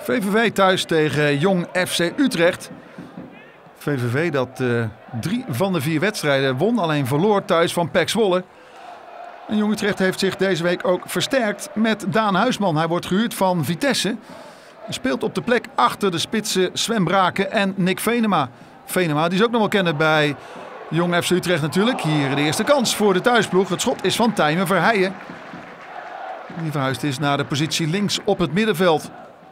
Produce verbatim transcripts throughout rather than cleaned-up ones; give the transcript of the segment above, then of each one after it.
V V V thuis tegen Jong F C Utrecht. V V V dat uh, drie van de vier wedstrijden won, alleen verloor thuis van P E C Zwolle. En Jong Utrecht heeft zich deze week ook versterkt met Daan Huisman. Hij wordt gehuurd van Vitesse. Hij speelt op de plek achter de spitsen Sven Braken en Nick Venema. Venema die is ook nog wel kennen bij Jong F C Utrecht natuurlijk. Hier de eerste kans voor de thuisploeg. Het schot is van Tijmen Verheijen. Die verhuisd is naar de positie links op het middenveld.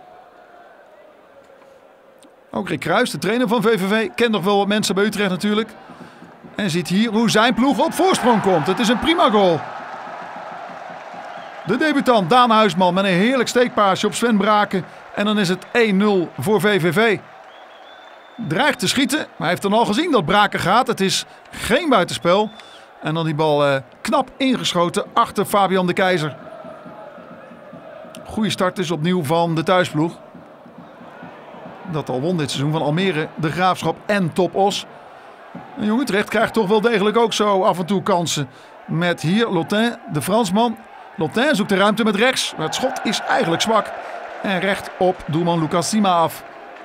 Ook Rick Kruis, de trainer van V V V, kent nog wel wat mensen bij Utrecht natuurlijk. En ziet hier hoe zijn ploeg op voorsprong komt. Het is een prima goal. De debutant Daan Huisman met een heerlijk steekpaasje op Sven Braken. En dan is het één nul voor V V V. Dreigt te schieten, maar hij heeft dan al gezien dat Braken gaat. Het is geen buitenspel. En dan die bal uh, knap ingeschoten achter Fabian de Keizer. Goede start dus opnieuw van de thuisploeg. Dat al won dit seizoen van Almere, de Graafschap en Top Os. En Jong Utrecht krijgt toch wel degelijk ook zo af en toe kansen. Met hier Lotin, de Fransman. Lotin zoekt de ruimte met rechts. Maar het schot is eigenlijk zwak. En recht op doelman Lucas Sima af.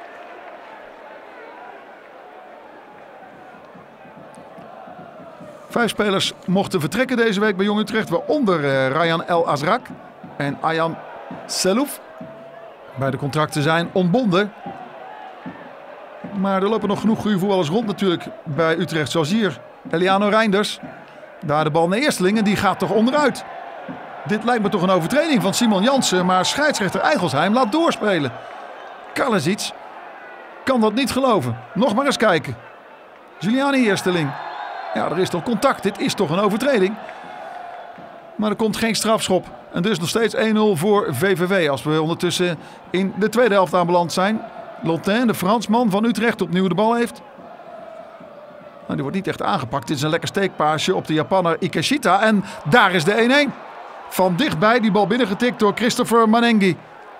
Vijf spelers mochten vertrekken deze week bij Jong Utrecht. Waaronder uh, Ryan El Azrak en Ayaan Selouf. Beide contracten zijn ontbonden. Maar er lopen nog genoeg goede voetballers rond natuurlijk bij Utrecht. Zoals hier Eliano Reinders. Daar de bal naar Eersteling en die gaat toch onderuit. Dit lijkt me toch een overtreding van Simon Jansen. Maar scheidsrechter Eigelsheim laat doorspelen. Kalasic kan dat niet geloven. Nog maar eens kijken. Juliani Eersteling. Ja, er is toch contact. Dit is toch een overtreding. Maar er komt geen strafschop. En dus nog steeds één nul voor V V V. Als we ondertussen in de tweede helft aanbeland zijn. Lotin, de Fransman van Utrecht, opnieuw de bal heeft. Nou, die wordt niet echt aangepakt. Dit is een lekker steekpaasje op de Japanner Ikeshita. En daar is de één één. Van dichtbij die bal binnengetikt door Christopher Manengi.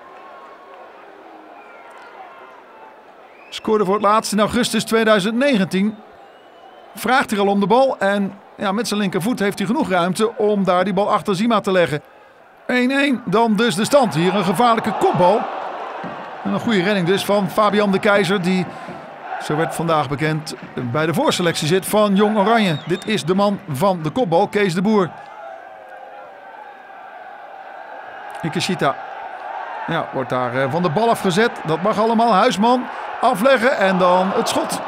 Scoorde voor het laatst in augustus tweeduizend negentien. Vraagt hij al om de bal. En ja, met zijn linkervoet heeft hij genoeg ruimte om daar die bal achter Sima te leggen. één één, dan dus de stand. Hier een gevaarlijke kopbal. En een goede redding dus van Fabian de Keizer. Die, zo werd vandaag bekend, bij de voorselectie zit van Jong Oranje. Dit is de man van de kopbal, Kees de Boer. Ikeshita. Ja, wordt daar van de bal afgezet. Dat mag allemaal. Huisman afleggen en dan het schot.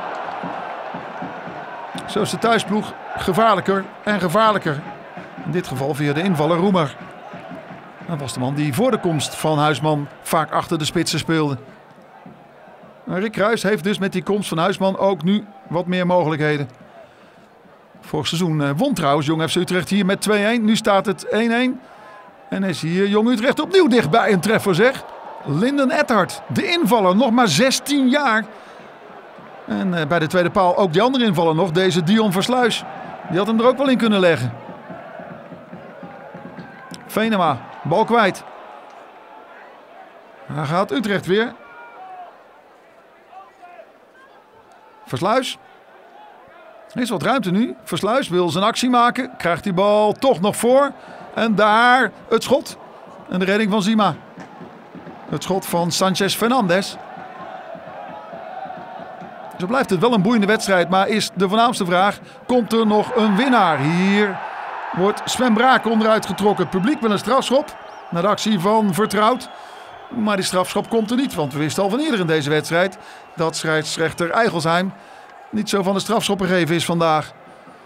Zo is de thuisploeg gevaarlijker en gevaarlijker. In dit geval via de invaller Roemer. Dat was de man die voor de komst van Huisman vaak achter de spitsen speelde. Rick Kruis heeft dus met die komst van Huisman ook nu wat meer mogelijkheden. Vorig seizoen won trouwens Jong F C Utrecht hier met twee één. Nu staat het één één. En is hier Jong Utrecht opnieuw dichtbij een treffer zeg. Linden Ethard, de invaller, nog maar zestien jaar. En bij de tweede paal ook die andere invaller nog, deze Dion Versluis. Die had hem er ook wel in kunnen leggen. Venema, bal kwijt. Daar gaat Utrecht weer. Versluis. Er is wat ruimte nu. Versluis wil zijn actie maken. Krijgt die bal toch nog voor. En daar het schot. En de redding van Sima. Het schot van Sanchez Fernandes. Zo blijft het wel een boeiende wedstrijd. Maar is de voornaamste vraag. Komt er nog een winnaar? Hier wordt Sven Braken onderuit getrokken. Het publiek wil een strafschop. Naar de actie van Vertrouwd. Maar die strafschop komt er niet. Want we wisten al van eerder in deze wedstrijd. Dat scheidsrechter Eigelsheim niet zo van de strafschop gegeven is vandaag.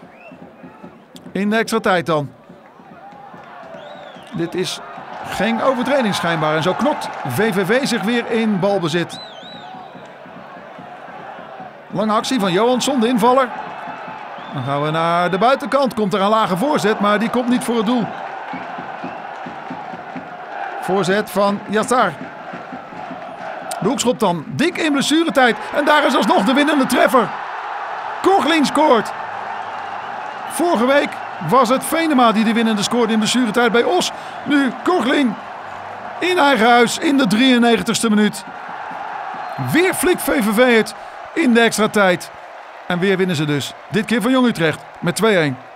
In de extra tijd dan. Dit is geen overtreding schijnbaar. En zo knokt V V V zich weer in balbezit. Lange actie van Johansson, de invaller. Dan gaan we naar de buitenkant. Komt er een lage voorzet, maar die komt niet voor het doel. Voorzet van Yassar. De hoekschop dan dik in blessuretijd. En daar is alsnog de winnende treffer. Coughlin scoort. Vorige week was het Venema die de winnende scoorde in blessuretijd bij Os. Nu Coughlin in eigen huis in de drieënnegentigste minuut. Weer flikt V V V het in de extra tijd. En weer winnen ze dus. Dit keer van Jong Utrecht met twee één.